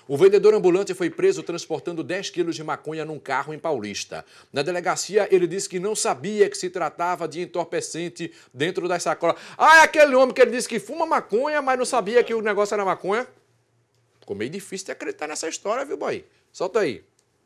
O vendedor ambulante foi preso transportando 10 quilos de maconha num carro em Paulista. Na delegacia, ele disse que não sabia que se tratava de entorpecente dentro das sacolas. Ah, é aquele homem que ele disse que fuma maconha, mas não sabia que o negócio era maconha? Ficou meio difícil de acreditar nessa história, viu, boy? Solta aí.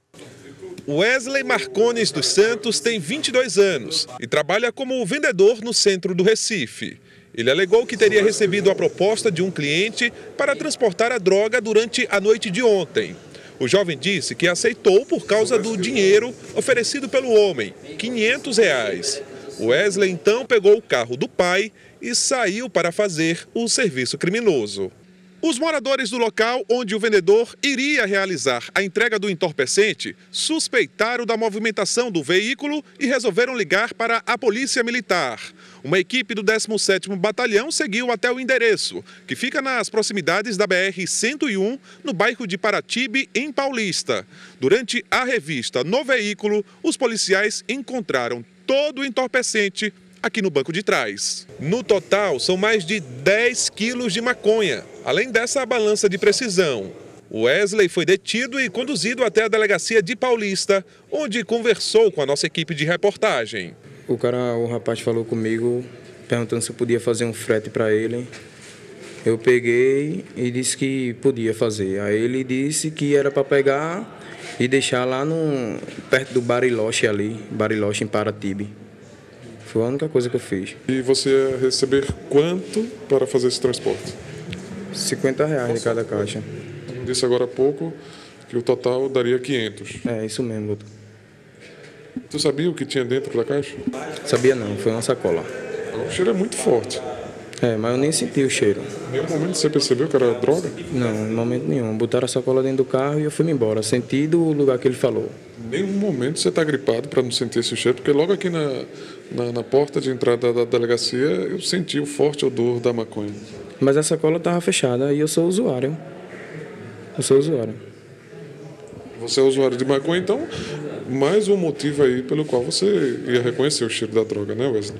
Wesley Marcones dos Santos tem 22 anos e trabalha como vendedor no centro do Recife. Ele alegou que teria recebido a proposta de um cliente para transportar a droga durante a noite de ontem. O jovem disse que aceitou por causa do dinheiro oferecido pelo homem, R$500. Wesley então pegou o carro do pai e saiu para fazer o serviço criminoso. Os moradores do local onde o vendedor iria realizar a entrega do entorpecente suspeitaram da movimentação do veículo e resolveram ligar para a Polícia Militar. Uma equipe do 17º Batalhão seguiu até o endereço, que fica nas proximidades da BR-101, no bairro de Paratibe, em Paulista. Durante a revista no veículo, os policiais encontraram todo o entorpecente aqui no banco de trás. No total, são mais de 10 quilos de maconha, além dessa balança de precisão. Wesley foi detido e conduzido até a delegacia de Paulista, onde conversou com a nossa equipe de reportagem. O rapaz falou comigo, perguntando se eu podia fazer um frete para ele. Eu peguei e disse que podia fazer. Aí ele disse que era para pegar e deixar lá perto do Bariloche ali, Bariloche em Paratibe. Foi a única coisa que eu fiz. E você ia receber quanto para fazer esse transporte? R$50 de cada caixa. Disse agora há pouco que o total daria 500. É, isso mesmo, doutor. Tu sabia o que tinha dentro da caixa? Sabia não, foi uma sacola. O cheiro é muito forte. É, mas eu nem senti o cheiro. Em nenhum momento você percebeu que era droga? Não, em momento nenhum. Botaram a sacola dentro do carro e eu fui embora. Senti do lugar que ele falou. Em nenhum momento você está gripado para não sentir esse cheiro, porque logo aqui na porta de entrada da delegacia eu senti o forte odor da maconha. Mas a sacola estava fechada e eu sou usuário. Eu sou usuário. Você é usuário de maconha, então mais um motivo aí pelo qual você ia reconhecer o cheiro da droga, né, Wesley?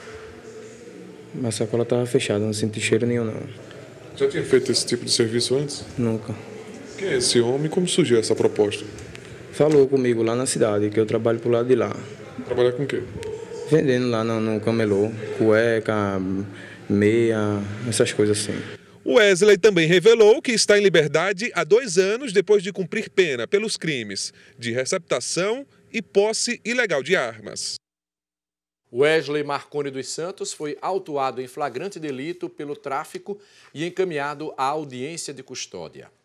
A sacola estava fechada, não senti cheiro nenhum, não. Já tinha feito esse tipo de serviço antes? Nunca. Quem é esse homem e como surgiu essa proposta? Falou comigo lá na cidade, que eu trabalho pro lado de lá. Trabalhar com o quê? Vendendo lá no camelô, cueca, meia, essas coisas assim. Wesley também revelou que está em liberdade há 2 anos depois de cumprir pena pelos crimes de receptação e posse ilegal de armas. Wesley Marcones dos Santos foi autuado em flagrante delito pelo tráfico e encaminhado à audiência de custódia.